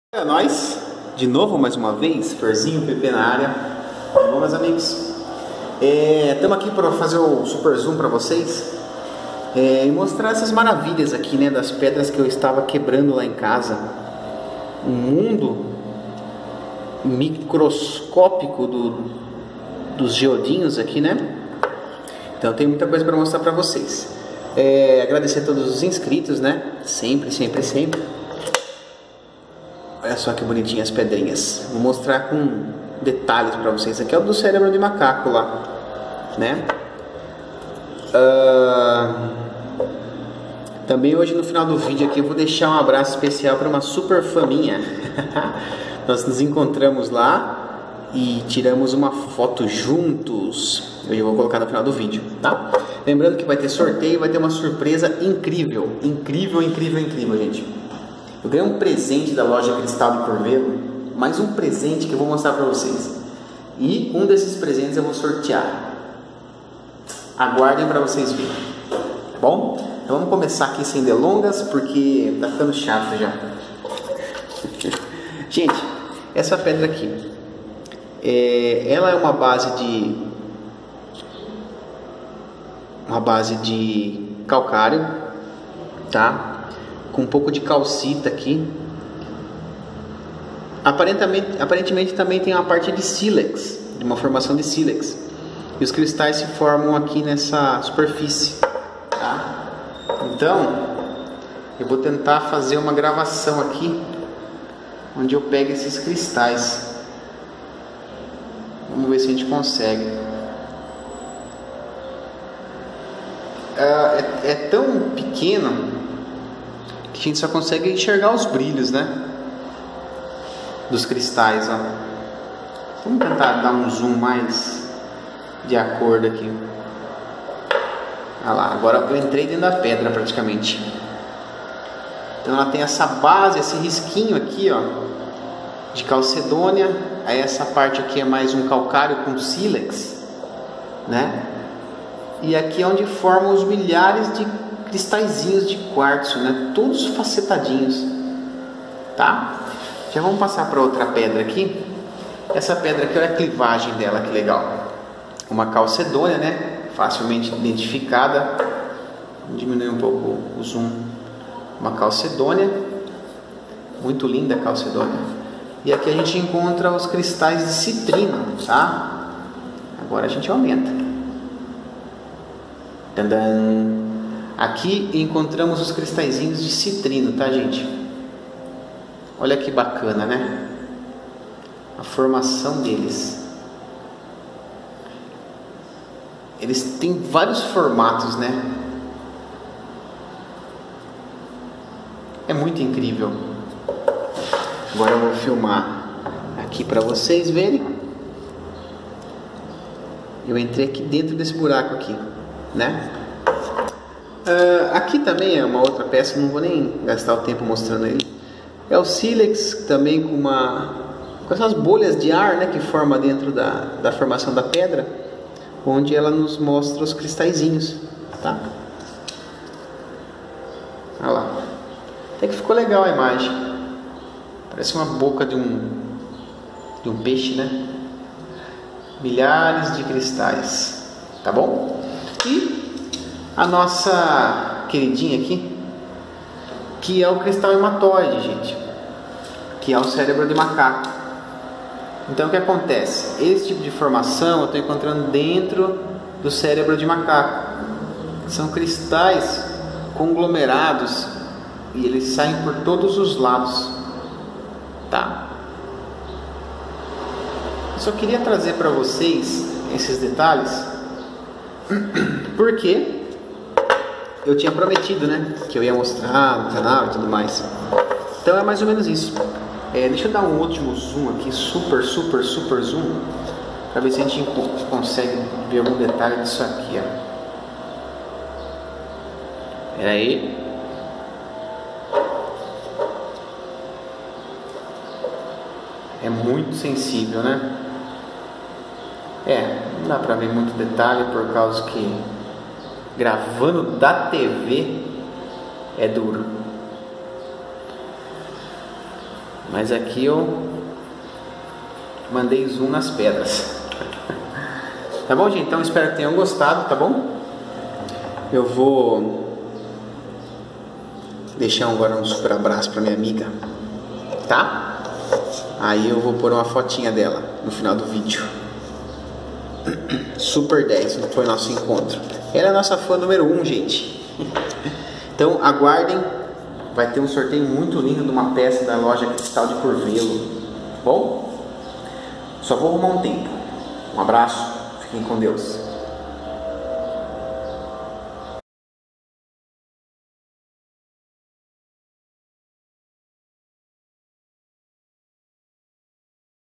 É nós, de novo, mais uma vez, Ferzinho, PP na área. Bom, meus amigos, estamos aqui para fazer o super zoom para vocês e mostrar essas maravilhas aqui, né, das pedras que eu estava quebrando lá em casa. Um mundo microscópico dos geodinhos aqui, né? Então tem muita coisa para mostrar para vocês. Agradecer a todos os inscritos, né? Sempre. Olha só que bonitinhas as pedrinhas. Vou mostrar com detalhes para vocês. Aqui é o do cérebro de macaco lá, né? Também hoje no final do vídeo aqui eu vou deixar um abraço especial para uma super faminha. Nós nos encontramos lá e tiramos uma foto juntos. Eu vou colocar no final do vídeo, tá? Lembrando que vai ter sorteio, vai ter uma surpresa incrível, gente. Eu ganhei um presente da loja Cristal de Corvelo, mais um presente que eu vou mostrar para vocês. E um desses presentes eu vou sortear. Aguardem para vocês verem. Bom, então vamos começar aqui sem delongas, porque tá ficando chato já. Gente, essa pedra aqui, ela é uma base de calcário, tá? Com um pouco de calcita aqui. Aparentemente também tem uma parte de sílex, de uma formação de sílex. E os cristais se formam aqui nessa superfície, tá? Então, eu vou tentar fazer uma gravação aqui, onde eu pego esses cristais. Vamos ver se a gente consegue. É tão pequeno que a gente só consegue enxergar os brilhos, né, dos cristais, ó. Vamos tentar dar um zoom mais de acordo aqui. Olha lá, agora eu entrei dentro da pedra praticamente. Então ela tem essa base, esse risquinho aqui, ó, de calcedônia. Aí essa parte aqui é mais um calcário com sílex, né? E aqui é onde formam os milhares de cristalzinhos de quartzo, né? Todos facetadinhos, tá? Já vamos passar para outra pedra aqui. Essa pedra aqui, olha a clivagem dela, que legal. Uma calcedônia, né? Facilmente identificada. Vamos diminuir um pouco o zoom. Uma calcedônia, muito linda a calcedônia. E aqui a gente encontra os cristais de citrino, tá? Agora a gente aumenta. Tadã! Aqui encontramos os cristalzinhos de citrino, tá, gente? Olha que bacana, né? A formação deles. Eles têm vários formatos, né? É muito incrível. Agora eu vou filmar aqui para vocês verem. Eu entrei aqui dentro desse buraco aqui, né? Aqui também é uma outra peça, não vou nem gastar o tempo mostrando ele. É o sílex também com essas bolhas de ar, né, que forma dentro da formação da pedra, onde ela nos mostra os cristalzinhos, tá? Olha lá. Até que ficou legal a imagem. Parece uma boca de um peixe, né? Milhares de cristais, tá bom? E a nossa queridinha aqui, que é o cristal hematóide, gente, que é o cérebro de macaco. Então o que acontece? Esse tipo de formação eu estou encontrando dentro do cérebro de macaco. São cristais conglomerados e eles saem por todos os lados, tá? Eu só queria trazer para vocês esses detalhes porque eu tinha prometido, né, que eu ia mostrar no canal e tudo mais. Então é mais ou menos isso. Deixa eu dar um último zoom aqui, super zoom, para ver se a gente consegue ver algum detalhe disso aqui, ó. Pera aí. É muito sensível, né? Não dá para ver muito detalhe por causa que gravando da TV é duro. Mas aqui eu mandei zoom nas pedras. Tá bom, gente? Então espero que tenham gostado, tá bom? Eu vou deixar agora um super abraço pra minha amiga, tá? Aí eu vou pôr uma fotinha dela no final do vídeo. Super 10 foi nosso encontro. Ela é a nossa fã número 1, gente. Então aguardem. Vai ter um sorteio muito lindo de uma peça da loja Cristal de Curvelo. Bom? Só vou arrumar um tempo. Um abraço. Fiquem com Deus.